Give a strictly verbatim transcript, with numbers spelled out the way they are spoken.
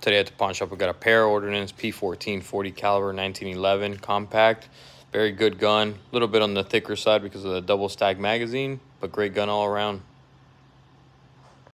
Today at the pawn shop, we got a Para-Ordnance P fourteen forty caliber nineteen eleven compact. Very good gun. A little bit on the thicker side because of the double stack magazine, but great gun all around.